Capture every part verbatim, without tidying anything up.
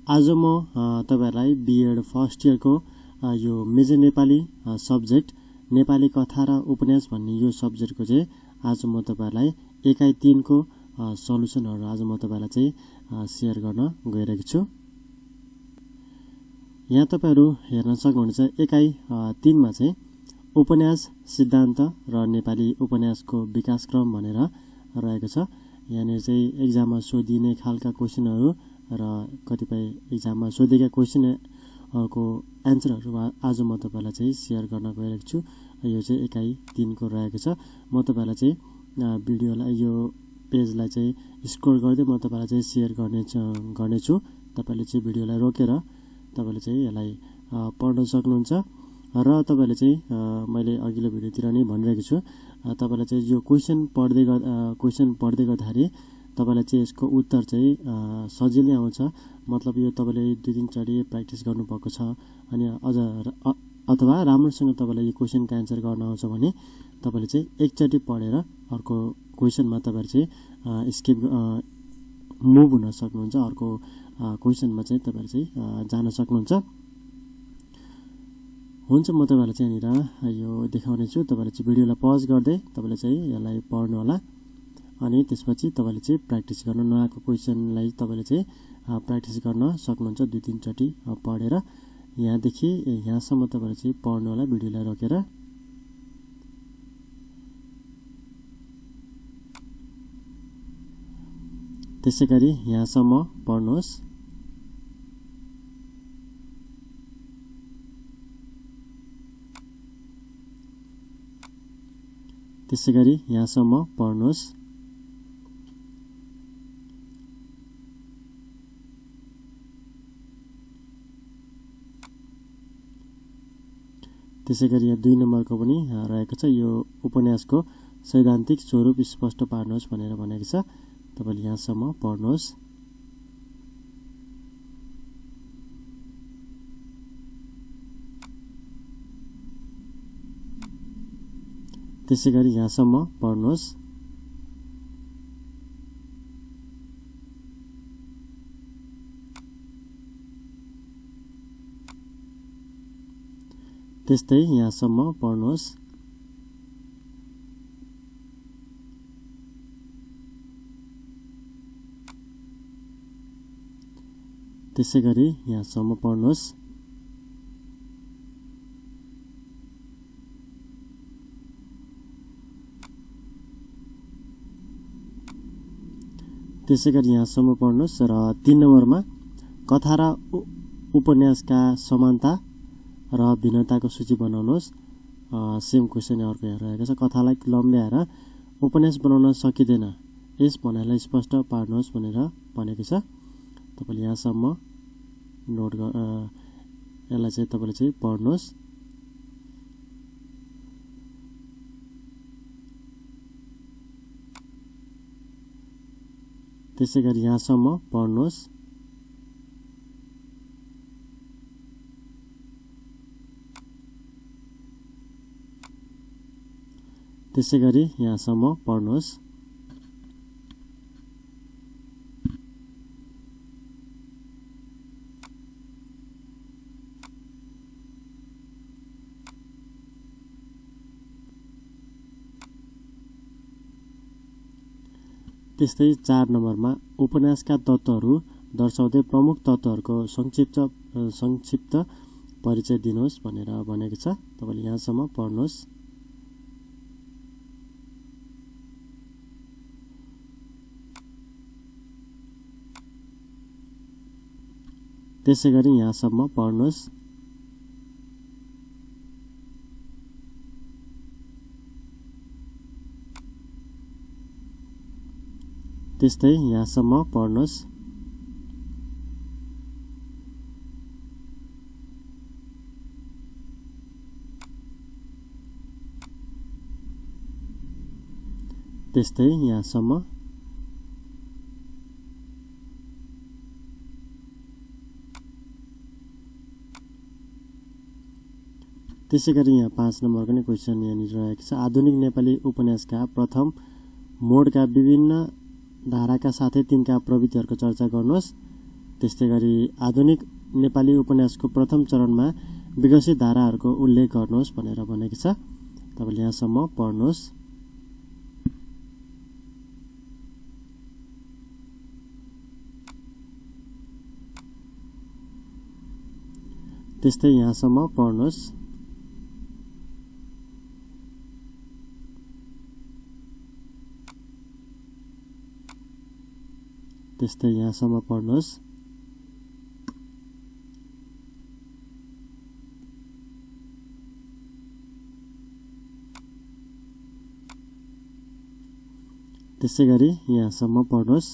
आज म तपाईहरुलाई बीएड फर्स्ट इयरको यो मेजर नेपाली सब्जेक्ट नेपाली कथा र उपन्यास भन्ने यो सब्जेक्टको चाहिँ आज म तपाईहरुलाई एकाइ तीन को सल्युसनहरु आज म तपाईहरुलाई चाहिँ शेयर गर्न गइरहेको छु। यहाँ तपाईहरु हेर्न सक्नुहुन्छ एकाइ तीन मा चाहिँ उपन्यास सिद्धान्त र नेपाली उपन्यासको विकासक्रम भनेर रहेको छ। यहाँ चाहिँ एक्जाममा सोधिने खालका क्वेशनहरु र कतिपय एक्जाममा सोधेका क्वेशनहरुको आन्सरहरु आज म तपाईहरुलाई चाहिँ शेयर गर्न गइरहेको छु। यो चाहिँ एकाइ तीन को रहेको छ। म तपाईहरुलाई चाहिँ भिडियोलाई यो पेजलाई चाहिँ स्क्रोल गर्दै म तपाईहरुलाई चाहिँ शेयर गर्ने गर्ने छु। तपाईले चाहिँ भिडियोलाई रोकेर तपाईले चाहिँ यसलाई पढ्न सक्नुहुन्छ र तपाईले चाहिँ मैले अघिल्लो भिडियोतिर नै भनिरहेको छु तपाईले चाहिँ यो क्वेशन पढ्दै क्वेशन पढ्दै गर्दाखेरि तपाईलाई चाहिँ यसको उत्तर चाहिँ सजिलै आउँछ। मतलब यो तपाईले दुई तीन चोटी प्र्याक्टिस गर्नु भएको छ अनि अझ अथवा राम्रोसँग तपाईलाई यो क्वेशनको आन्सर गर्न आउँछ भने तपाईले चाहिँ एकचोटी पढेर अर्को क्वेशनमा तपाईहरु चाहिँ स्किप मुभ हुन सक्नुहुन्छ। अर्को क्वेशनमा चाहिँ तपाईहरु चाहिँ जान सक्नुहुन्छ। हुन्छ म तपाईहरुलाई चाहिँ यहाँनिर यो देखाउने छु। तपाईले चाहिँ भिडियोलाई पज गर्दै तपाईले चाहिँ यसलाई पढ्नु होला अनि त्यसपछि तपाईले चाहिँ प्र्याक्टिस गर्न नआएको क्वेशनलाई तपाईले चाहिँ प्र्याक्टिस गर्न सक्नुहुन्छ दुई तीन चोटी पढेर। यहाँदेखि यहाँसम्म तपाईले चाहिँ पढ्नु होला भिडियोलाई रोकेर। त्यसैगरी यहाँसम्म पढ्नुहोस्। त्यसैगरी यहाँसम्म पढ्नुहोस्। त्यसैगरी यहाँ दुई नम्बरको पनि रहेको छ। यो उपन्यासको सैद्धान्तिक स्वरूप स्पष्ट पार्नुहोस् भनेर भनेको छ। तपाईले यहाँसम्म पढ्नुहोस्। त्यसैगरी यहाँसम्म पढ्नुहोस्। त्यस्तै यहाँसम्म पढ्नुहोस्। त्यसैगरी यहाँसम्म पढ्नुहोस्। त्यसैगरी यहाँसम्म पढ्नुहोस् र तीन नम्बरमा कथा र उपन्यासका समानता र भिन्नताको सूची बनाउनुहोस्। सेम क्वेशन अर्को यहाँ रहेको छ। कथालाई लम्ब्याएर उपन्यास बनाउन सकिँदैन, यस भनाइलाई स्पष्ट पार्नुहोस् भनेर भनेको छ। तपाईले यहाँसम्म नोट यसलाई चाहिँ तपाईले चाहिँ पढ्नुहोस्। त्यसैगरी यहाँसम्म पढ्नुहोस्। त्यसैगरी यहाँसम्म पढ्नुहोस्। त्यस्तै चार नम्बरमा उपन्यासका तत्त्वहरू दर्शाउँदै प्रमुख तत्त्वहरूको संक्षिप्त संक्षिप्त परिचय दिनुहोस् भनेर भनेको छ। तपाईले यहाँसम्म पढ्नुहोस्। त्यसैगरी यहाँसम्म पढ्नुहोस्। त्यस्तै यहाँसम्म पढ्नुहोस्। त्यस्तै यहाँसम्म। त्यसैगरी यहाँ पाँच नम्बरको नै क्वेशन यहाँनिर रहेको छ। आधुनिक नेपाली उपन्यासका प्रथम मोडका विभिन्न धाराका साथै तिनका प्रवृत्तिहरूको चर्चा गर्नुहोस्। त्यस्तै गरी आधुनिक नेपाली उपन्यासको प्रथम चरणमा विकसित धाराहरूको उल्लेख गर्नुहोस् भनेर भनेको छ। तपाईले यहाँसम्म पढ्नुहोस्। त्यस्तै यहाँसम्म पढ्नुहोस्। त्यस्तै यहाँसम्म पढ्नुहोस्। त्यसै गरी यहाँसम्म पढ्नुहोस्।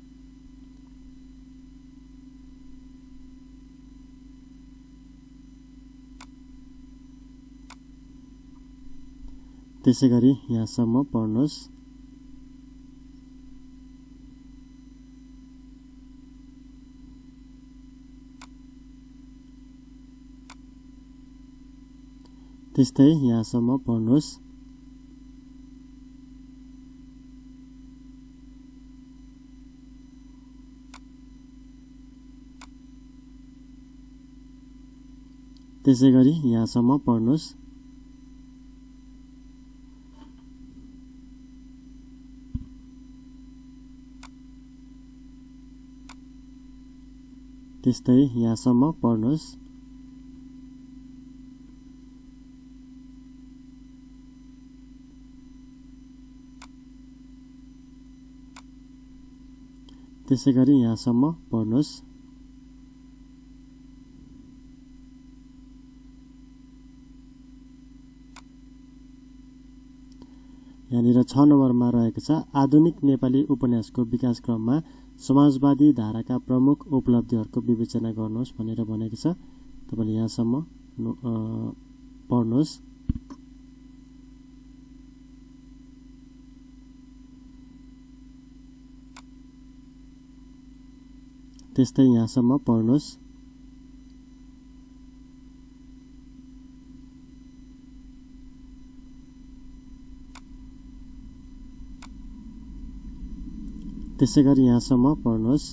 त्यसै गरी यहाँसम्म पढ्नुहोस्। त्यस्तै यहाँसम्म पढ्नुहोस्। त्यसै गरी यहाँसम्म पढ्नुहोस्। त्यस्तै यहाँसम्म पढ्नुहोस्। त्यसै गरी यहाँसम्म पढ्नुहोस्। यहाँनिर छ नम्बरमा रहेको छ आधुनिक नेपाली उपन्यासको विकासक्रममा समाजवादी धाराका प्रमुख उपलब्धिहरूको विवेचना गर्नुहोस् भनेर भनेको छ। तपाईले यहाँसम्म पढ्नुहोस्। त्यस्तै यहाँसम्म पढ्नुहोस्। त्यसै गरी यहाँसम्म पढ्नुहोस्।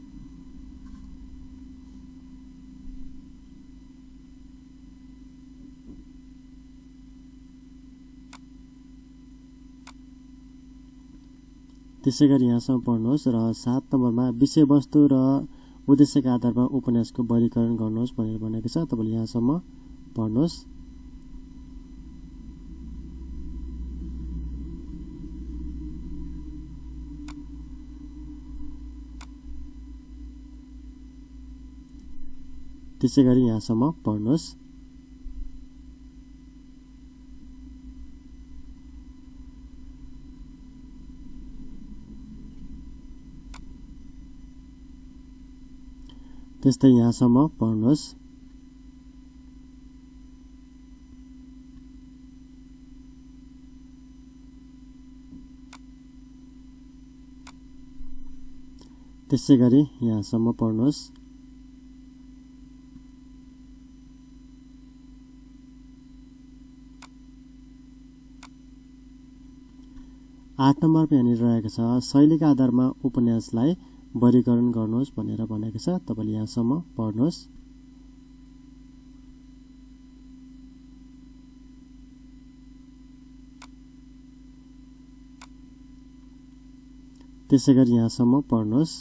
त्यसै गरी यहाँसम्म पढ्नुहोस् र सात नम्बरमा विषयवस्तु र उद्देश्यका आधारमा उपन्यासको वर्गीकरण गर्नुहोस् भनेर भनेको छ। तपाईले यहाँसम्म पढ्नुहोस्। त्यसै गरी यहाँसम्म पढ्नुहोस्। त्यस्तै यहाँसम्म पढ्नुहोस्। त्यसै गरी यहाँसम्म पढ्नुहोस्। आठ नम्बरमा यहाँनिर रहेको छ शैलीका आधारमा उपन्यासलाई वर्गीकरण गर्नुहोस् भनेर भनेको छ। तपाईले यहाँसम्म पढ्नुहोस्। त्यसै गरी यहाँसम्म पढ्नुहोस्।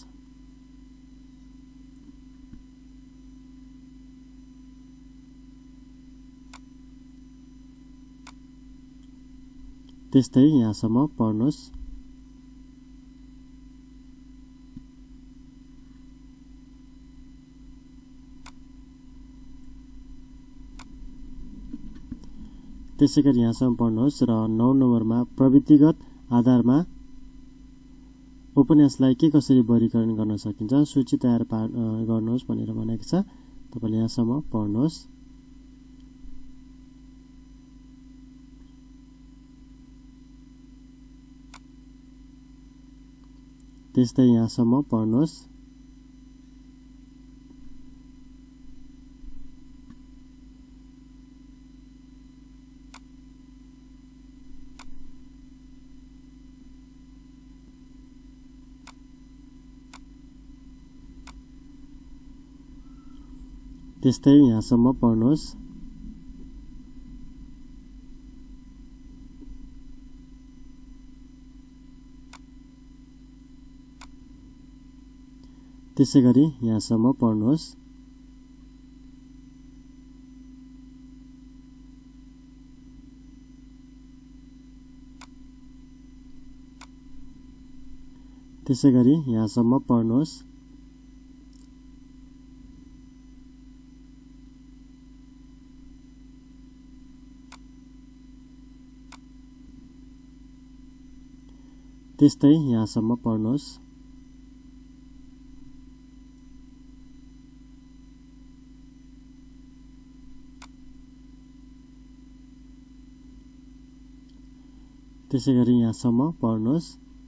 त्यस्तै यहाँसम्म पढ्नुहोस्। त्यसै गरी यहाँसम्म पढ्नुहोस् र नौ नम्बरमा प्रवृत्तिगत आधारमा उपन्यासलाई के कसरी वर्गीकरण गर्न सकिन्छ सूची तयार गर्नुहोस् भनेर भनेको छ। तपाईले यहाँसम्म पढ्नुहोस्। त्यस्तै यहाँसम्म पढ्नुहोस्। त्यस्तै यहाँसम्म पढ्नुहोस्। त्यसै गरी यहाँसम्म पढ्नुहोस्। त्यसै गरी यहाँसम्म पढ्नुहोस्। त्यस्तै यहाँसम्म पढ्नुहोस्। त्यसै गरी यहाँसम्म पढ्नुहोस्।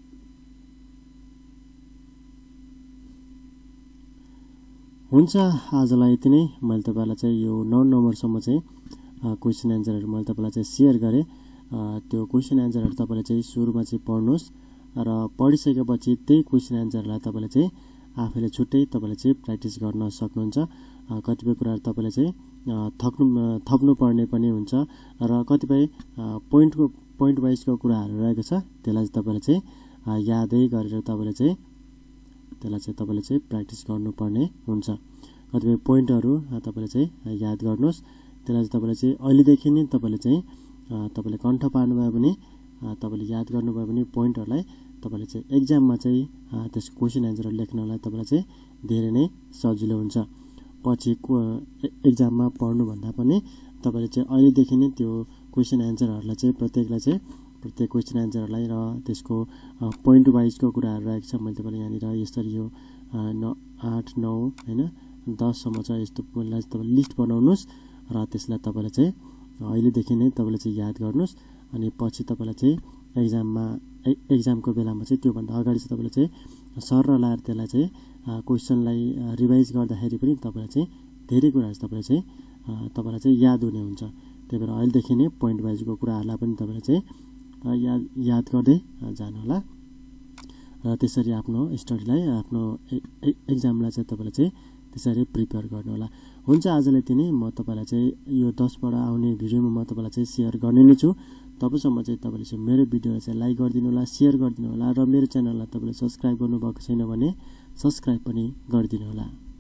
हुन्छ, आजलाई यति नै। मैले तपाईँलाई चाहिँ यो नौ नम्बरसम्म चाहिँ क्वेसन एन्सरहरू मैले तपाईँलाई चाहिँ सेयर गरेँ। त्यो क्वेसन एन्सरहरू तपाईँले चाहिँ सुरुमा चाहिँ पढ्नुहोस् र पढिसकेपछि त्यही क्वेसन एन्सरलाई तपाईँले चाहिँ आफैले छुट्टै तपाईँले चाहिँ प्र्याक्टिस गर्न सक्नुहुन्छ। कतिपय कुराहरू तपाईँले चाहिँ थप्नु थप्नु पर्ने पनि हुन्छ र कतिपय पोइन्टको पोइन्ट वाइजको कुराहरू रहेको छ, त्यसलाई चाहिँ तपाईँले चाहिँ यादै गरेर तपाईँले चाहिँ त्यसलाई चाहिँ तपाईँले चाहिँ प्र्याक्टिस गर्नुपर्ने हुन्छ। कतिपय पोइन्टहरू तपाईँले चाहिँ याद गर्नुहोस्। त्यसलाई चाहिँ तपाईँले चाहिँ अहिलेदेखि नै तपाईँले चाहिँ तपाईँले कण्ठ पार्नुभयो भने, तपाईँले याद गर्नुभयो भने पोइन्टहरूलाई तपाईँले चाहिँ एक्जाममा चाहिँ त्यसको क्वेसन एन्सरहरू लेख्नलाई तपाईँलाई चाहिँ धेरै नै सजिलो हुन्छ। पछि एक्जाममा पढ्नुभन्दा पनि तपाईँले चाहिँ अहिलेदेखि नै त्यो क्वेसन एन्सरहरूलाई चाहिँ प्रत्येकलाई चाहिँ प्रत्येक क्वेसन एन्सरहरूलाई र त्यसको पोइन्ट वाइजको कुराहरू रहेको छ। मैले तपाईँलाई यहाँनिर यसरी यो नौ आठ नौ होइन दससम्म छ, यस्तो पोइन्टलाई तपाईँले लिस्ट बनाउनुहोस् र त्यसलाई तपाईँले चाहिँ अहिलेदेखि नै तपाईँले चाहिँ याद गर्नुहोस्। अनि पछि तपाईँलाई चाहिँ एक्जाममा एक्जामको बेलामा चाहिँ त्योभन्दा अगाडि चाहिँ तपाईँले चाहिँ सर र लाएर त्यसलाई चाहिँ क्वेसनलाई रिभाइज गर्दाखेरि पनि तपाईँलाई चाहिँ धेरै कुराहरू तपाईँले चाहिँ तपाईँलाई चाहिँ याद हुने हुन्छ। त्यही भएर अहिलेदेखि नै पोइन्ट वाइजको कुराहरूलाई पनि तपाईँले चाहिँ याद याद गर्दै जानुहोला र त्यसरी आफ्नो स्टडीलाई आफ्नो एक्जामलाई चाहिँ तपाईँले चाहिँ त्यसरी प्रिपेयर गर्नुहोला। हुन्छ, आजलाई यति नै। म तपाईँलाई चाहिँ यो दसबाट आउने भिडियोमा म तपाईँलाई चाहिँ सेयर गर्ने नै छु। तबसम्म चाहिँ तपाईँले चाहिँ मेरो भिडियोलाई चाहिँ लाइक गरिदिनु होला, सेयर गरिदिनु होला र मेरो च्यानललाई तपाईँले सब्सक्राइब गर्नुभएको छैन भने सब्सक्राइब पनि गरिदिनु होला।